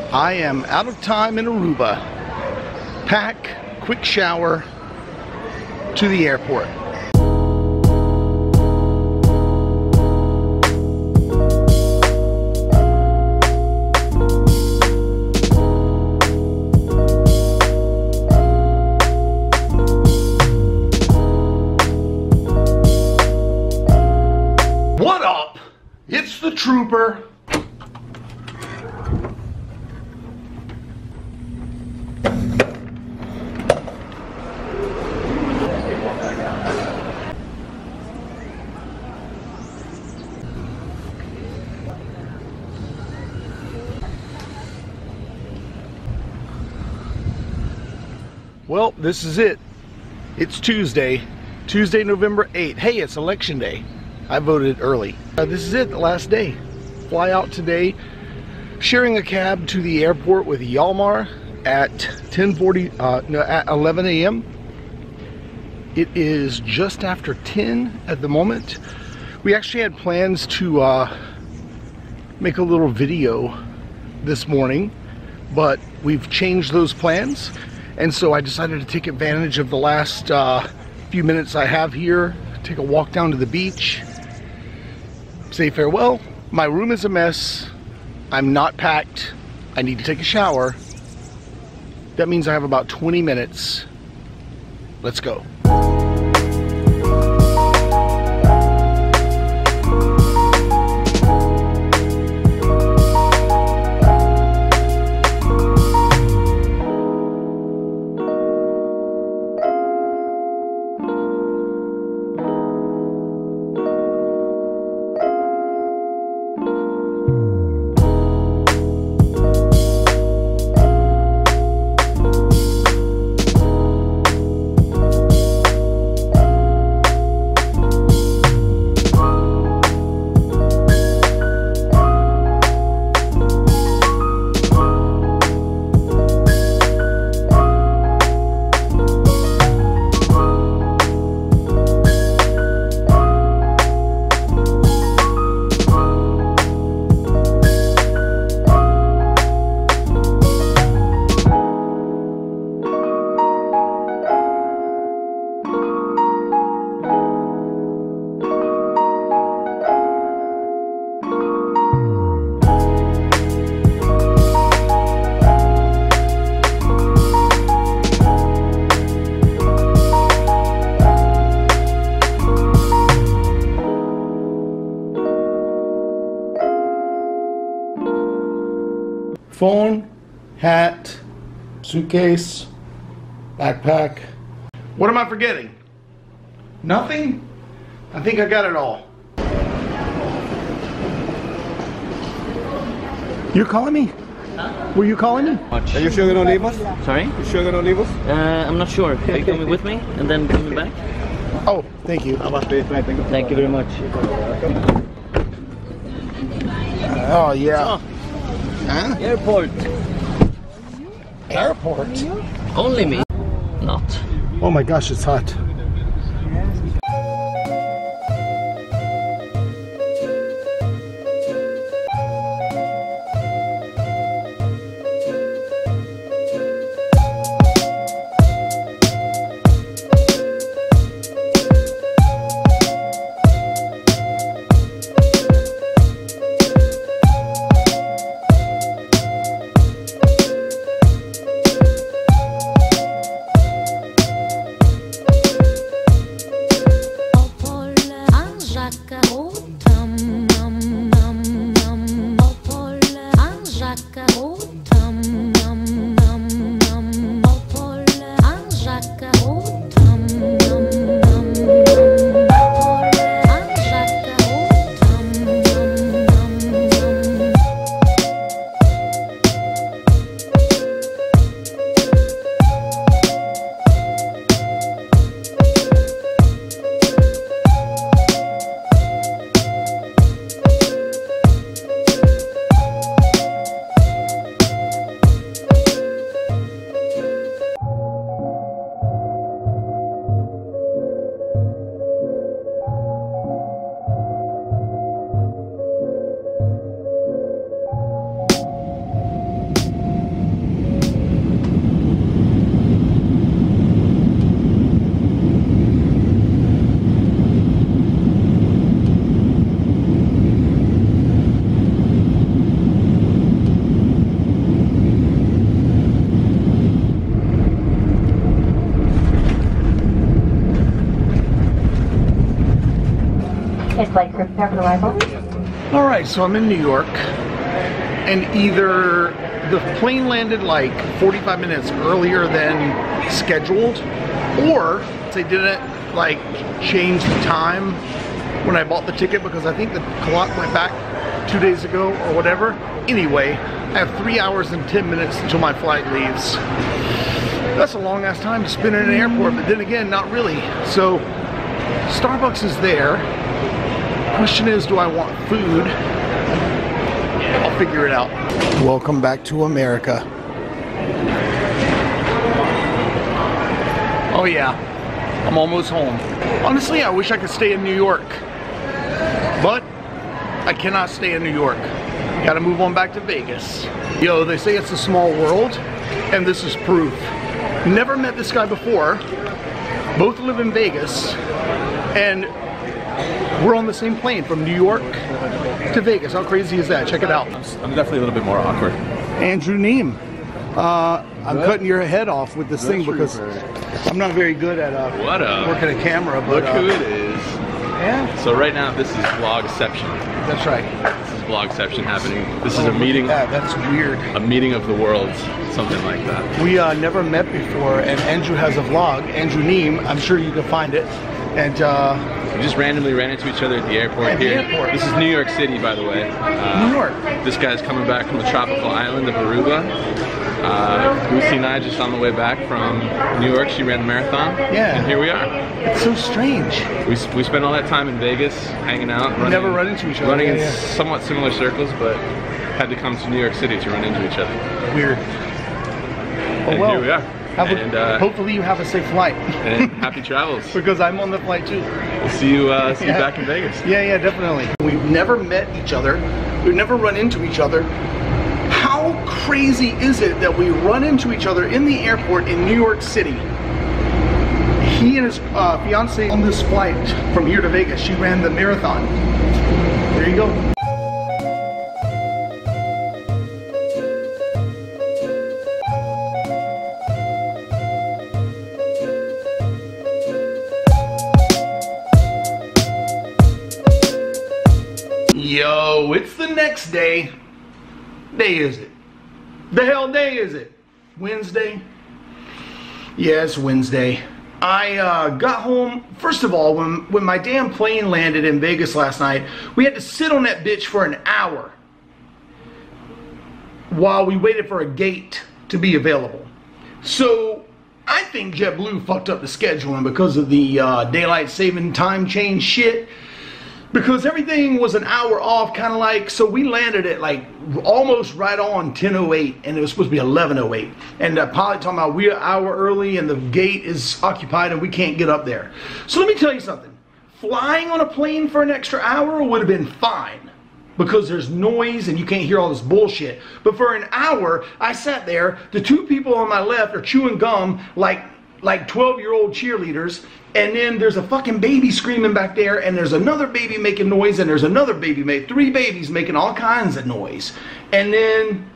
I am out of time in Aruba. Pack, quick shower, to the airport. What up? It's the Trooper. Well, this is it. It's Tuesday, November 8th. Hey, it's election day. I voted early. This is it, the last day. Fly out today, sharing a cab to the airport with Yalmar at 11 a.m. It is just after 10 at the moment. We actually had plans to make a little video this morning, but we've changed those plans. And so I decided to take advantage of the last few minutes I have here, take a walk down to the beach, say farewell. My room is a mess. I'm not packed. I need to take a shower. That means I have about 20 minutes. Let's go. Phone, hat, suitcase, backpack. What am I forgetting? Nothing? I think I got it all. You're calling me? Huh? Were you calling me? Are you sure you don't leave us? Sorry? You sure you don't leave us? I'm not sure. Are you coming with me and then coming back? Oh, thank you. Thank you very much. Oh, yeah. Oh. Huh? Airport. Airport? Only me. Not. Oh my gosh, it's hot. Captain arrival. All right, so I'm in New York, and either the plane landed like 45 minutes earlier than scheduled, or they didn't like change the time when I bought the ticket, because I think the clock went back 2 days ago or whatever. Anyway, I have 3 hours and 10 minutes until my flight leaves. That's a long ass time to spend in an airport, but then again, not really. So Starbucks is there. Question is, do I want food? I'll figure it out. Welcome back to America. Oh yeah, I'm almost home. Honestly, I wish I could stay in New York, but I cannot stay in New York. Gotta move on back to Vegas. Yo, they say it's a small world, and this is proof. Never met this guy before. Both live in Vegas, and we're on the same plane from New York to Vegas. How crazy is that? Check it out. I'm definitely a little bit more awkward. Andrew Neem. I'm cutting your head off with this thing because I'm not very good at working a camera. But look who it is. Yeah. So right now, this is Vlogception. That's right. This is Vlogception happening. This is a meeting. That's weird. A meeting of the worlds, something like that. We never met before, and Andrew has a vlog. Andrew Neem. I'm sure you can find it. And we just randomly ran into each other at the airport here. This is New York City, by the way. New York. This guy's coming back from the tropical island of Aruba. Lucy and I just on the way back from New York. She ran the marathon. Yeah. And here we are. It's so strange. We spent all that time in Vegas, hanging out. Running, never run into each other. Running in somewhat similar circles, but had to come to New York City to run into each other. Weird. And here we are. Hopefully you have a safe flight. And happy travels. Because I'm on the flight too. We'll see you back in Vegas. Yeah, definitely. We've never met each other. We've never run into each other. How crazy is it that we run into each other in the airport in New York City? He and his fiance on this flight from here to Vegas. She ran the marathon. There you go. Yo, it's the next day. Day is it? The hell day is it? Wednesday? Yeah, it's Wednesday. I got home, first of all, when my damn plane landed in Vegas last night, we had to sit on that bitch for an hour while we waited for a gate to be available. So I think JetBlue fucked up the scheduling because of the daylight saving time change shit. Because everything was an hour off, kind of like, so we landed at like almost right on 10:08, and it was supposed to be 11:08. And the pilot talking about we're an hour early and the gate is occupied and we can't get up there. So let me tell you something. Flying on a plane for an extra hour would have been fine because there's noise and you can't hear all this bullshit. But for an hour, I sat there, the two people on my left are chewing gum like 12-year-old cheerleaders, and then there's a fucking baby screaming back there, and there's another baby making noise, and there's another baby, three babies making all kinds of noise. And then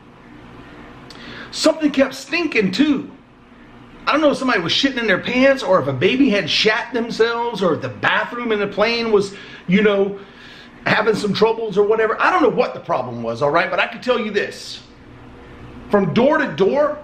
something kept stinking too. I don't know if somebody was shitting in their pants, or if a baby had shat themselves, or if the bathroom in the plane was, you know, having some troubles or whatever. I don't know what the problem was, all right? But I can tell you this. From door to door,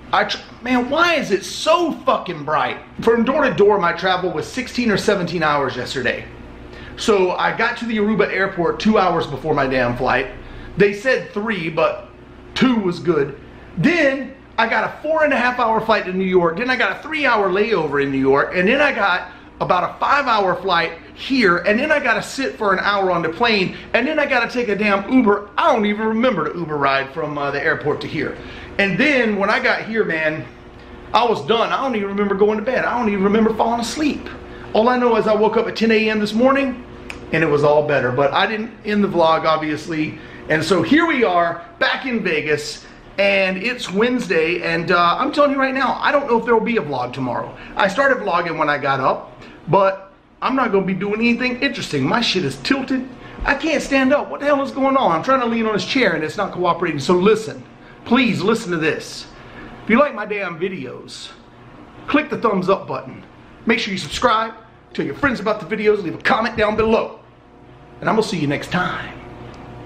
man, why is it so fucking bright? From door to door, my travel was 16 or 17 hours yesterday. So I got to the Aruba airport 2 hours before my damn flight. They said 3, but 2 was good. Then I got a 4.5-hour flight to New York. Then I got a 3-hour layover in New York. And then I got about a 5-hour flight here. And then I got to sit for an hour on the plane. And then I got to take a damn Uber. I don't even remember the Uber ride from the airport to here. And then when I got here, man, I was done. I don't even remember going to bed. I don't even remember falling asleep. All I know is I woke up at 10 a.m. this morning and it was all better. But I didn't end the vlog, obviously. And so here we are back in Vegas, and it's Wednesday. And I'm telling you right now, I don't know if there will be a vlog tomorrow. I started vlogging when I got up, but I'm not going to be doing anything interesting. My shit is tilted. I can't stand up. What the hell is going on? I'm trying to lean on this chair and it's not cooperating. So listen. Please listen to this. If you like my damn videos, click the thumbs up button. Make sure you subscribe, tell your friends about the videos, leave a comment down below. and I'm gonna see you next time.